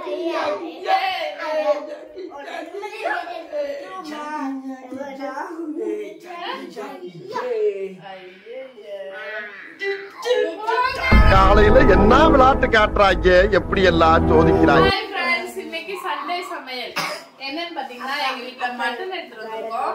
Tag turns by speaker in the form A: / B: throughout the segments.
A: காலையில என்ன விளையாட்டு காட்டுறாங்க, எப்படி எல்லாம் சோதிக்கிறாங்க.
B: இன்னைக்கு சண்டே சமையல் என்னன்னு பாத்தீங்கன்னா எங்க வீட்டுல மட்டன் எடுத்துட்டு வந்திருக்கோம்.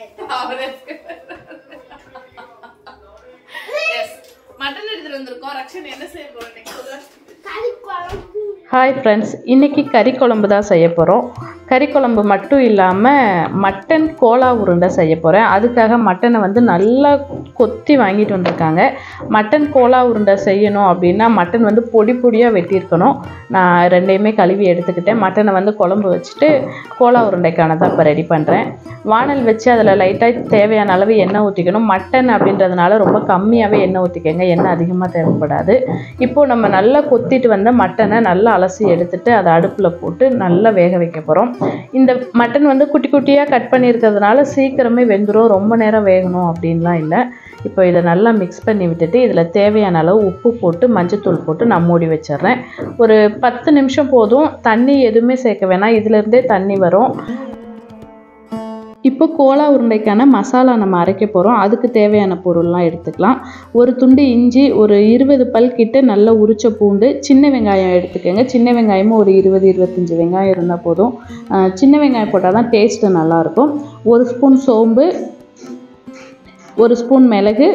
B: மட்டன் எடுத்துட்டு வந்திருக்கோம். ரக்ஷன் என்ன செய்ய போறோம்?
C: ஹாய் ஃப்ரெண்ட்ஸ், இன்றைக்கி கறி குழம்பு தான் செய்ய போகிறோம். கறி குழம்பு மட்டும் இல்லாமல் மட்டன் கோலா உருண்டை செய்ய போகிறேன். அதுக்காக மட்டனை வந்து நல்லா கொத்தி வாங்கிட்டு வந்திருக்காங்க. மட்டன் கோலா உருண்டை செய்யணும் அப்படின்னா மட்டன் வந்து பொடி பொடியாக வெட்டியிருக்கணும். நான் ரெண்டையுமே கழுவி எடுத்துக்கிட்டேன். மட்டனை வந்து குழம்பு வச்சுட்டு கோலா உருண்டைக்கான தான் இப்போ ரெடி பண்ணுறேன். வானல் வச்சு அதில் லைட்டாக தேவையான அளவு எண்ணெய் ஊற்றிக்கணும். மட்டன் அப்படின்றதுனால ரொம்ப கம்மியாகவே எண்ணெய் ஊற்றிக்கங்க, எண்ணெய் அதிகமாக தேவைப்படாது. இப்போது நம்ம நல்லா கொத்திட்டு வந்த மட்டனை நல்லா அலசி எடுத்துட்டு அதை அடுப்பில் போட்டு நல்லா வேக வைக்க போகிறோம். இந்த மட்டன் வந்து குட்டி குட்டியாக கட் பண்ணியிருக்கிறதுனால சீக்கிரமே வெந்துடும், ரொம்ப நேரம் வேகணும் அப்படின்லாம் இல்லை. இப்போ இதை நல்லா மிக்ஸ் பண்ணி விட்டுட்டு இதில் தேவையான அளவு உப்பு போட்டு மஞ்சத்தூள் போட்டு நான் மூடி வச்சிட்றேன். ஒரு 10 நிமிஷம் போதும். தண்ணி எதுவுமே சேர்க்க வேணாம், இதிலேருந்தே தண்ணி வரும். இப்போ கோலா உருண்டைக்கான மசாலா நம்ம அரைக்க போகிறோம். அதுக்கு தேவையான பொருள்லாம் எடுத்துக்கலாம். ஒரு துண்டு இஞ்சி, ஒரு 20 பல் கிட்ட நல்லா உரிச்ச பூண்டு, சின்ன வெங்காயம் எடுத்துக்கோங்க. சின்ன வெங்காயமும் ஒரு 20-25 வெங்காயம் இருந்தால் போதும். சின்ன வெங்காயம் போட்டால் தான் டேஸ்ட்டு நல்லாயிருக்கும். 1 ஸ்பூன் சோம்பு, 1 ஸ்பூன் மிளகு,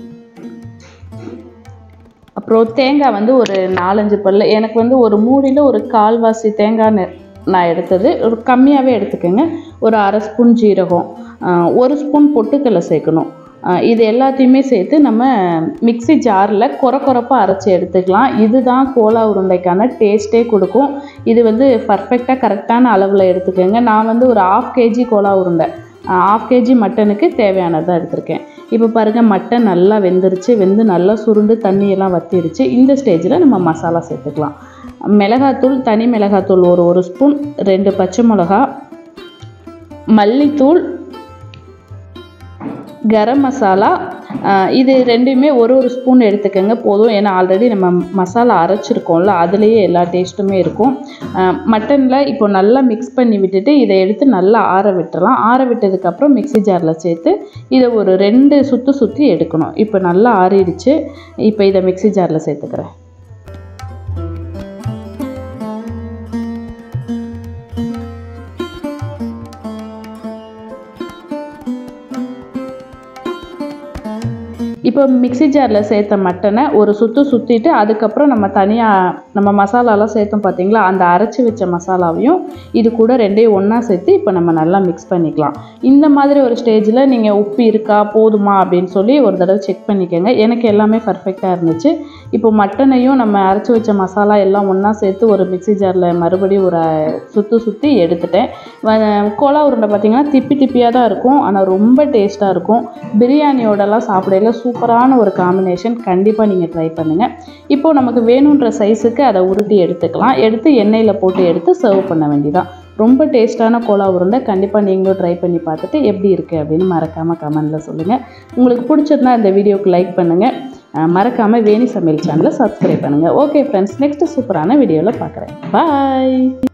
C: அப்புறம் தேங்காய் வந்து ஒரு 4-5 பல். எனக்கு வந்து ஒரு மூடியில் ஒரு 1/4 தேங்காய் நான் எடுத்தது. ஒரு கம்மியாகவே எடுத்துக்கோங்க. ஒரு 1/2 ஸ்பூன் ஜீரகம், 1 ஸ்பூன் பொட்டுக்கடலை சேர்க்கணும். இது எல்லாத்தையுமே சேர்த்து நம்ம மிக்ஸி ஜாரில் கொரப்பாக அரைச்சி எடுத்துக்கலாம். இதுதான் கோலா உருண்டைக்கான டேஸ்ட்டே கொடுக்கும். இது வந்து பர்ஃபெக்டாக கரெக்டான அளவில் எடுத்துக்கோங்க. நான் வந்து ஒரு 1/2 kg கோலா உருண்டை, 1/2 kg மட்டனுக்கு தேவையானதாக எடுத்திருக்கேன். இப்போ பாருங்கள், மட்டன் நல்லா வெந்துருச்சு. வெந்து நல்லா சுருண்டு தண்ணியெல்லாம் வற்றிடுச்சு. இந்த ஸ்டேஜில் நம்ம மசாலா சேர்த்துக்கலாம். மிளகாத்தூள், தனி மிளகாத்தூள் ஒரு ஸ்பூன், 2 பச்சை மிளகா, மல்லித்தூள், கரம் மசாலா, இது ரெண்டுமே ஒரு ஸ்பூன் எடுத்துக்கோங்க போதும். ஏன்னா ஆல்ரெடி நம்ம மசாலா அரைச்சிருக்கோம்ல, அதுலேயே எல்லா டேஸ்ட்டுமே இருக்கும். மட்டனில் இப்போ நல்லா மிக்ஸ் பண்ணி விட்டுட்டு இதை எடுத்து நல்லா ஆற விட்டுறலாம். ஆற விட்டதுக்கப்புறம் மிக்ஸி ஜாரில் சேர்த்து இதை ஒரு 2 சுற்றி எடுக்கணும். இப்போ நல்லா ஆறிடுச்சு. இப்போ இதை மிக்ஸி ஜாரில் சேர்த்துக்கிறேன். இப்போ மிக்ஸி ஜாரில் சேர்த்த மட்டனை ஒரு சுற்றிட்டு அதுக்கப்புறம் நம்ம தனியாக நம்ம மசாலாலாம் சேர்த்தோம் பார்த்தீங்களா, அந்த அரைச்சி வச்ச மசாலாவையும் இது கூட ரெண்டையும் ஒன்றா சேர்த்து இப்போ நம்ம நல்லா மிக்ஸ் பண்ணிக்கலாம். இந்த மாதிரி ஒரு ஸ்டேஜில் நீங்கள் உப்பு இருக்கா போதுமா அப்படின்னு சொல்லி ஒரு தடவை செக் பண்ணிக்கோங்க. எனக்கு எல்லாமே பர்ஃபெக்டாக இருந்துச்சு. இப்போ மட்டனையும் நம்ம அரைச்சி வச்ச மசாலா எல்லாம் ஒன்றா சேர்த்து ஒரு மிக்ஸி ஜாரில் மறுபடியும் ஒரு சுற்றி எடுத்துட்டேன். கோலா உருண்டை பார்த்திங்கன்னா திப்பியாக தான் இருக்கும், ஆனால் ரொம்ப டேஸ்ட்டாக இருக்கும். பிரியாணியோடலாம் சாப்பிடையில சூப்பரான ஒரு காம்பினேஷன். கண்டிப்பாக நீங்கள் ட்ரை பண்ணுங்கள். இப்போது நமக்கு வேணுன்ற சைஸுக்கு அதை உருட்டி எடுத்துக்கலாம். எடுத்து எண்ணெயில் போட்டு எடுத்து சர்வ் பண்ண வேண்டியதான். ரொம்ப டேஸ்ட்டான கோலா உருண்டை. கண்டிப்பாக நீங்களும் ட்ரை பண்ணி பார்த்துட்டு எப்படி இருக்குது அப்படின்னு மறக்காமல் கமெண்டில் சொல்லுங்கள். உங்களுக்கு பிடிச்சதுனா இந்த வீடியோவுக்கு லைக் பண்ணுங்கள். மறக்காமல் வேணி சமையல் சேனலை சப்ஸ்கிரைப் பண்ணுங்கள். ஓகே ஃப்ரெண்ட்ஸ், நெக்ஸ்ட்டு சூப்பரான வீடியோவில் பார்க்குறேன். பாய்.